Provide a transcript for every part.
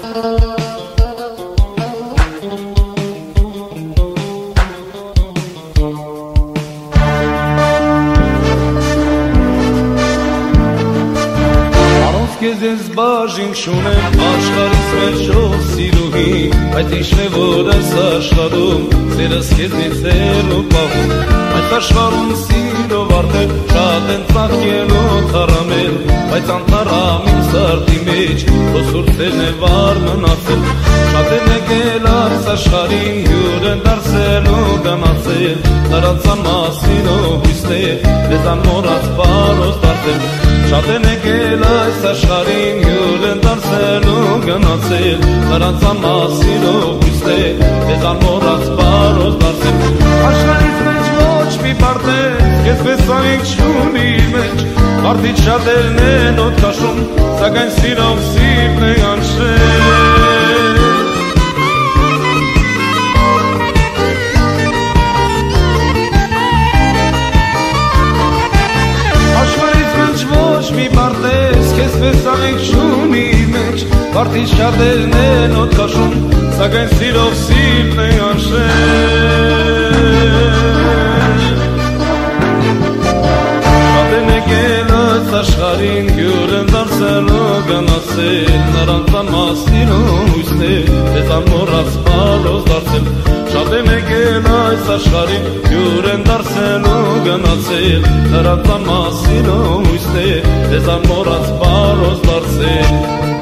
Ես բաժին շունեմ աշխարհից մեջով սիրուհի, այդ ինչն է որ այս աշխարհում սերս քեզնից հեռու պահում, այս աշխարհում սիրով արդեն շատ են ծաղկելու թառամել, բայց անթառամ իմ սրտի մեջ քո սուրսերն է վար մնացել, շատ են եկել այս աշխարհին հյուր են դարձել ու գնացել, նրանց մասին հույսներ դեզան մոռաց պարոս դարձել, շատ են եկել այս աշխարհին հյուր են դարձել ու գնացել, նրանց մասին հույսներ դեզան մոռաց պարոս դարձել, աշխարհից մեջ ոչ մի պարտեզ, քեզպես աղիք չունի մեջ, մարդիկ շատերն են օդ քաշում, սակայն սիրով սիրտն է անշել, մի պարտես, քեզպես աղիք չունի մեջ, մարդիկ շատերն են օդ քաշում, սակայն սիրով սիրտն է անշել, շատ են եկել այս աշխարհին հյուր են դարձել ու գնացել, նրանց մասին հույսներ դեզան մոռաց պարոս դարձել, շատ են եկել այս աշխարհին հյուր են դարձել ու գնացել, նրանց մասին հույսներ դեզան մոռաց պարոս դարձել,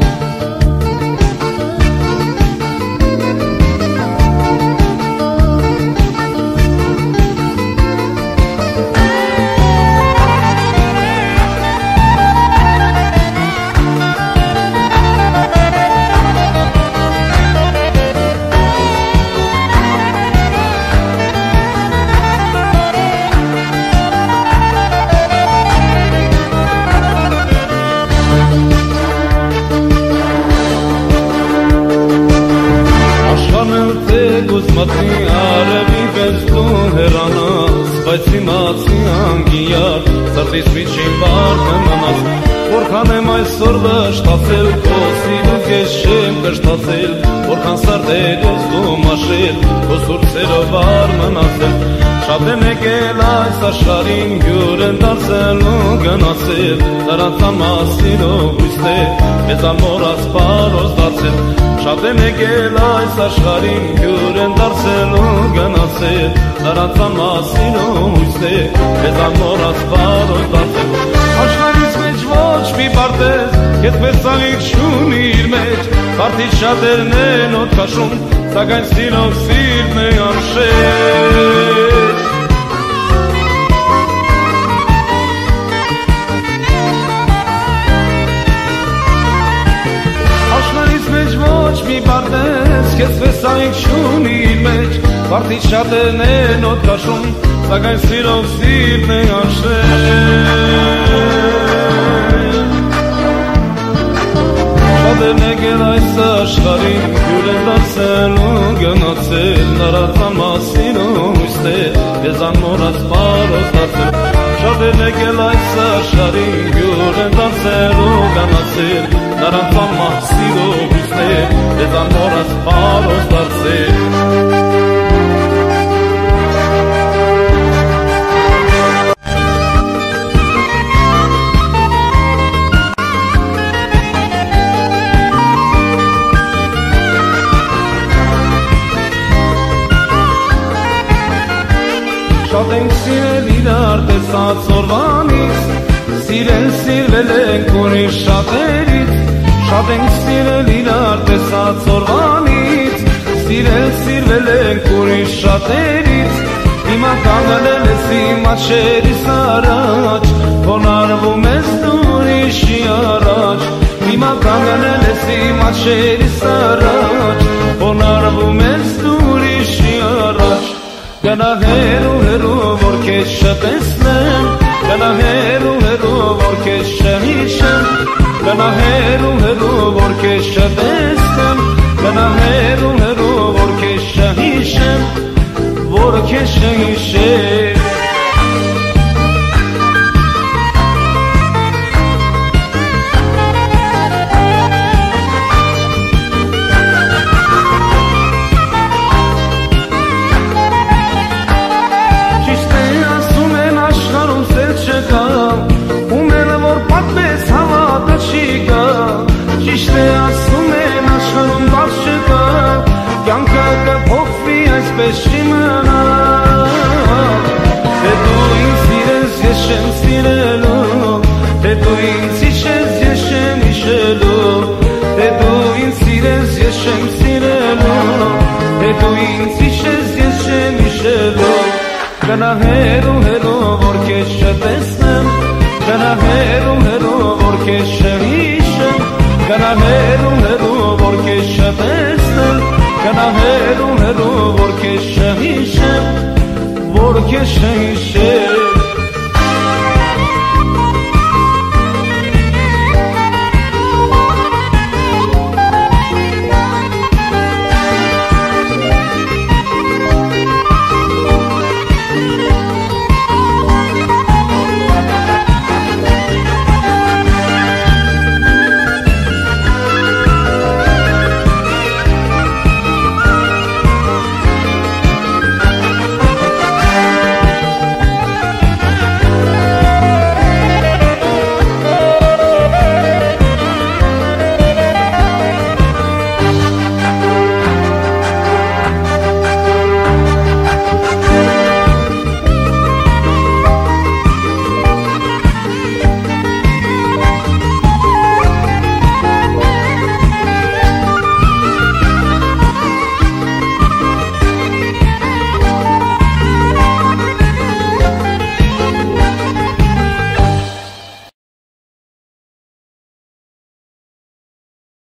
մտնի արևի պես դու հեռանաս, բայց իմացի անգիար, սրտիս միջին վար կմնաս, որքան եմ այսօր վշտացել, քո սիրուց ես չեմ կշտացել, որքան սրտեր ես դու մաշել, քո սուրսերով վար մնացել, շատ են եկել այս աշխարհին հյուր են դարձել ու գնացել, նրանց մասին հույսներ դեզան մոռաց պարոս դարձել, շատ են եկել այս աշխարհին հյուր են դարձել ու գնացել, նրանց մասին հույսներ դեզան մոռաց պարոս դարձել, աշխարհից մեջ ոչ մի պարտեզ, քեզպես աղիք չունի իր մեջ, մարդիկ շատերն են օդ քաշում, սակայն սիրով սիրտն է անշել, ոչ մի պարտեզ, քեզպես աղիք չունի իր մեջ, մարդիկ շատերն են օդ քաշում, սակայն սիրով սիրտն է անշել, շատ են եկել այս աշխարհին հյուր են դարձել ու գնացել, նրանց մասին հույսներ դեզան մոռաց պարոս դարձել, շատ են եկել այս աշխարհին հյուր են դարձել ու գնացել, նրանց մասին հույսներ դեզան մոռաց պարոս դարձել, շատ ենք սիրել իրար տեսած օրվանից, սիրվել ենք ուրիշ շատերից, շատ ենք սիրել իրար տեսած օրվանից, սիրվել ենք ուրիշ շատերից, հիմա կանգնել ես իմ աչքերիս առաջ, խոնարհվում ես ուրիշի առաջ, հիմա կանգնել ես իմ աչքերիս առաջ, խոնարհվում ես ուրիշի առաջ, գնա հեռու հեռու որ քեզ չտեսնեմ, գնա հեռու հեռու որ քեզ չհիշեմ, գնա հեռու հեռու որ քեզ չտեսնեմ, գնա հեռու հեռու որ քեզ չհիշեմ, որ քեզ չհիշեմ, դու ինձ իշես ես չեմ իշելով Գնա հերո որ քեզ չտեսնեմ Գնա հերո որ քեզ չհիշեմ Գնա հերո որ քեզ չտեսնեմ Գնա հերո որ քեզ չհիշեմ Որ քեզ չհիշեմ